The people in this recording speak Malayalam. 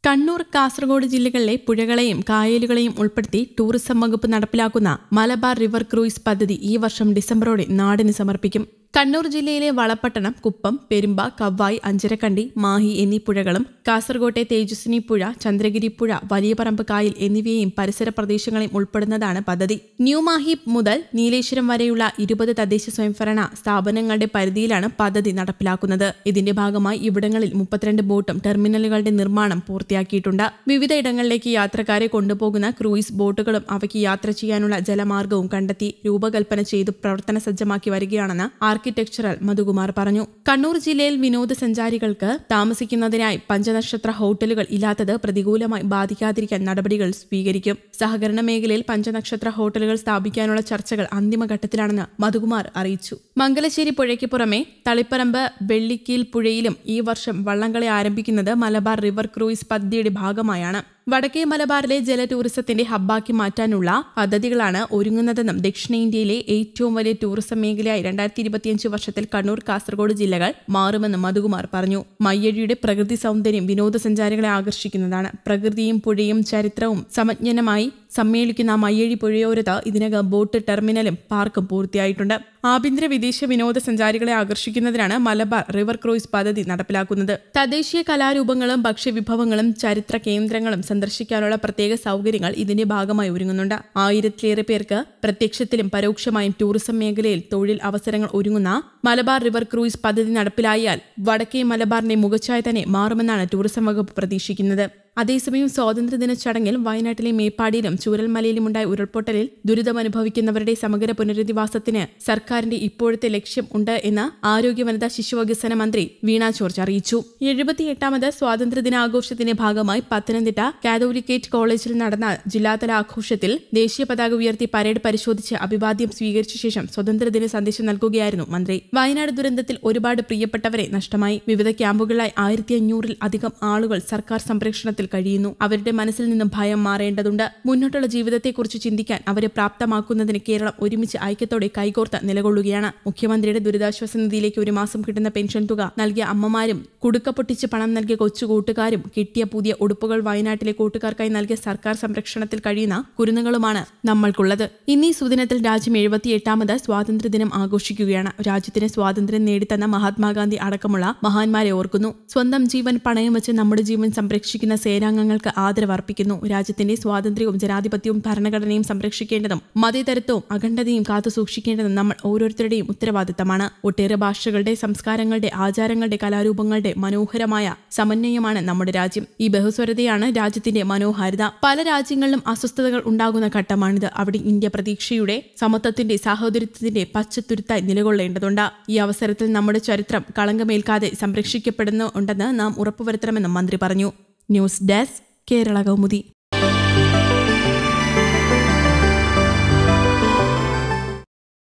കണ്ണൂർ, കാസർഗോഡ് ജില്ലകളിലെ പുഴകളെയും കായലുകളെയും ഉൾപ്പെടുത്തി ടൂറിസം വകുപ്പ് നടപ്പിലാക്കുന്ന മലബാർ റിവർ ക്രൂയിസ് പദ്ധതി ഈ വർഷം ഡിസംബറോടെ നാടിന് സമർപ്പിക്കും. കണ്ണൂർ ജില്ലയിലെ വളപട്ടണം, കുപ്പം, പെരുമ്പ, കവ്വായി, അഞ്ചരക്കണ്ടി, മാഹി എന്നീ പുഴകളും കാസർകോട്ടെ തേജസ്വിനി പുഴ, ചന്ദ്രഗിരി പുഴ, വലിയപറമ്പ് കായൽ എന്നിവയെയും പരിസര പ്രദേശങ്ങളെയും ഉൾപ്പെടുന്നതാണ് പദ്ധതി. ന്യൂ മാഹി മുതൽ നീലേശ്വരം വരെയുള്ള 20 തദ്ദേശ സ്വയംഭരണ സ്ഥാപനങ്ങളുടെ പരിധിയിലാണ് പദ്ധതി നടപ്പിലാക്കുന്നത്. ഇതിന്റെ ഭാഗമായി ഇവിടങ്ങളിൽ 32 ബോട്ടും ടെർമിനലുകളുടെ നിർമ്മാണം പൂർത്തിയാക്കിയിട്ടുണ്ട്. വിവിധ ഇടങ്ങളിലേക്ക് യാത്രക്കാരെ കൊണ്ടുപോകുന്ന ക്രൂയിസ് ബോട്ടുകളും അവയ്ക്ക് യാത്ര ചെയ്യാനുള്ള ജലമാർഗവും കണ്ടെത്തി രൂപകൽപ്പന ചെയ്തു പ്രവർത്തന സജ്ജമാക്കി വരികയാണെന്ന് ആർക്കിടെക്ചറൽ മധുകുമാർ പറഞ്ഞു. കണ്ണൂർ ജില്ലയിൽ വിനോദസഞ്ചാരികൾക്ക് താമസിക്കുന്നതിനായി പഞ്ചനക്ഷത്ര ഹോട്ടലുകൾ ഇല്ലാത്തത് പ്രതികൂലമായി ബാധിക്കാതിരിക്കാൻ നടപടികൾ സ്വീകരിക്കും. സഹകരണ മേഖലയിൽ പഞ്ചനക്ഷത്ര ഹോട്ടലുകൾ സ്ഥാപിക്കാനുള്ള ചർച്ചകൾ അന്തിമഘട്ടത്തിലാണെന്ന് മധുകുമാർ അറിയിച്ചു. മംഗലശ്ശേരി പുഴയ്ക്ക് പുറമെ തളിപ്പറമ്പ്, വെള്ളിക്കീൽ പുഴയിലും ഈ വർഷം വള്ളംകളി ആരംഭിക്കുന്നത് മലബാർ റിവർ ക്രൂയിസ് പദ്ധതിയുടെ ഭാഗമായാണ്. വടക്കേ മലബാറിലെ ജല ടൂറിസത്തിന്റെ ഹബ്ബാക്കി മാറ്റാനുള്ള പദ്ധതികളാണ് ഒരുങ്ങുന്നതെന്നും ദക്ഷിണേന്ത്യയിലെ ഏറ്റവും വലിയ ടൂറിസം മേഖലയായി 2025 വർഷത്തിൽ കണ്ണൂർ, കാസർഗോഡ് ജില്ലകൾ മാറുമെന്നും മധുകുമാർ പറഞ്ഞു. മയ്യഴിയുടെ പ്രകൃതി സൗന്ദര്യം വിനോദസഞ്ചാരികളെ ആകർഷിക്കുന്നതാണ്. പ്രകൃതിയും പുഴയും ചരിത്രവും സമഞ്ജനമായി സമ്മേളിക്കുന്ന മയ്യഴി പുഴയോരത്ത് ഇതിനകം ബോട്ട് ടെർമിനലും പാർക്കും പൂർത്തിയായിട്ടുണ്ട്. ആഭ്യന്തര വിദേശ വിനോദസഞ്ചാരികളെ ആകർഷിക്കുന്നതിനാണ് മലബാർ റിവർ ക്രൂയിസ് പദ്ധതി നടപ്പിലാക്കുന്നത്. തദ്ദേശീയ കലാരൂപങ്ങളും ഭക്ഷ്യവിഭവങ്ങളും ചരിത്ര കേന്ദ്രങ്ങളും സന്ദർശിക്കാനുള്ള പ്രത്യേക സൗകര്യങ്ങൾ ഇതിന്റെ ഭാഗമായി ഒരുങ്ങുന്നുണ്ട്. 1000-ലേറെ പേർക്ക് പ്രത്യക്ഷത്തിലും പരോക്ഷമായും ടൂറിസം മേഖലയിൽ തൊഴിൽ അവസരങ്ങൾ ഒരുങ്ങുന്ന മലബാർ റിവർ ക്രൂയിസ് പദ്ധതി നടപ്പിലായാൽ വടക്കേ മലബാറിന്റെ മുഖച്ഛായ തന്നെ മാറുമെന്നാണ് ടൂറിസം വകുപ്പ് പ്രതീക്ഷിക്കുന്നത്. അതേസമയം സ്വാതന്ത്ര്യദിന ചടങ്ങിൽ വയനാട്ടിലെ മേപ്പാടിയിലും ചൂരൽമലയിലുമുണ്ടായ ഉരുൾപൊട്ടലിൽ ദുരിതമനുഭവിക്കുന്നവരുടെ സമഗ്ര പുനരധിവാസത്തിന് സർക്കാരിന്റെ ഇപ്പോഴത്തെ ലക്ഷ്യം ഉണ്ട് എന്ന് ആരോഗ്യ, വനിതാ, ശിശുവികസന മന്ത്രി വീണ ജോർജ് അറിയിച്ചു. 78ാമത് സ്വാതന്ത്ര്യദിനാഘോഷത്തിന്റെ ഭാഗമായി പത്തനംതിട്ട കാതോലിക്കേറ്റ് കോളേജിൽ നടന്ന ജില്ലാതല ആഘോഷത്തിൽ ദേശീയ പതാക ഉയർത്തി പരേഡ് പരിശോധിച്ച് അഭിവാദ്യം സ്വീകരിച്ച ശേഷം സ്വാതന്ത്ര്യദിന സന്ദേശം നൽകുകയായിരുന്നു മന്ത്രി. വയനാട് ദുരന്തത്തിൽ ഒരുപാട് പ്രിയപ്പെട്ടവരെ നഷ്ടമായി. വിവിധ ക്യാമ്പുകളിലായി 1500-ൽ അധികം ആളുകൾ സർക്കാർ സംരക്ഷണത്തിൽ കഴിയുന്നു. അവരുടെ മനസ്സിൽ നിന്നും ഭയം മാറേണ്ടതുണ്ട്. മുന്നോട്ടുള്ള ജീവിതത്തെക്കുറിച്ച് ചിന്തിക്കാൻ അവരെ പ്രാപ്തമാക്കുന്നതിന് കേരളം ഒരുമിച്ച് ഐക്യത്തോടെ കൈകോർത്ത് നിലകൊള്ളുകയാണ്. മുഖ്യമന്ത്രിയുടെ ദുരിതാശ്വാസ നിധിയിലേക്ക് 1 മാസം കിട്ടുന്ന പെൻഷൻ തുക നൽകിയ അമ്മമാരും, കുടുക്ക പൊട്ടിച്ച് പണം നൽകിയ കൊച്ചു കൂട്ടുകാരും, കിട്ടിയ പുതിയ ഉടുപ്പുകൾ വയനാട്ടിലെ കൂട്ടുകാർക്കായി നൽകിയ സർക്കാർ സംരക്ഷണത്തിൽ കഴിയുന്ന കുരുന്നുകളുമാണ് നമ്മൾക്കുള്ളത്. ഇന്നീ സുദിനത്തിൽ രാജ്യം 78ാമത് സ്വാതന്ത്ര്യദിനം ആഘോഷിക്കുകയാണ്. രാജ്യത്തിന് സ്വാതന്ത്ര്യം നേടിത്തന്ന മഹാത്മാഗാന്ധി അടക്കമുള്ള മഹാന്മാരെ ഓർക്കുന്നു. സ്വന്തം ജീവൻ പണയം വെച്ച് നമ്മുടെ ജീവൻ സംരക്ഷിക്കുന്ന സേനാംഗങ്ങൾക്ക് ആദരവർപ്പിക്കുന്നു. രാജ്യത്തിന്റെ സ്വാതന്ത്ര്യവും ജനാധിപത്യവും ഭരണഘടനയും സംരക്ഷിക്കേണ്ടതും മതേതരത്വവും അഖണ്ഡതയും കാത്തുസൂക്ഷിക്കേണ്ടതും നമ്മൾ ഓരോരുത്തരുടെയും ഉത്തരവാദിത്തമാണ്. ഒട്ടേറെ ഭാഷകളുടെ, സംസ്കാരങ്ങളുടെ, ആചാരങ്ങളുടെ, കലാരൂപങ്ങളുടെ മനോഹരമായ സമന്വയമാണ് നമ്മുടെ രാജ്യം. ഈ ബഹുസ്വരതയാണ് രാജ്യത്തിന്റെ മനോഹാരിത. പല രാജ്യങ്ങളിലും അസ്വസ്ഥതകൾ ഉണ്ടാകുന്ന ഘട്ടമാണിത്. അവിടെ ഇന്ത്യ പ്രതീക്ഷയുടെ, സമത്വത്തിന്റെ, സാഹോദര്യത്തിന്റെ പച്ചത്തുരുത്തായി നിലകൊള്ളേണ്ടതുണ്ട്. ഈ അവസരത്തിൽ നമ്മുടെ ചരിത്രം കളങ്കമേൽക്കാതെ സംരക്ഷിക്കപ്പെടുന്നുണ്ടെന്ന് നാം ഉറപ്പുവരുത്തണമെന്നും മന്ത്രി പറഞ്ഞു. News desk, Kerala Kaumudi.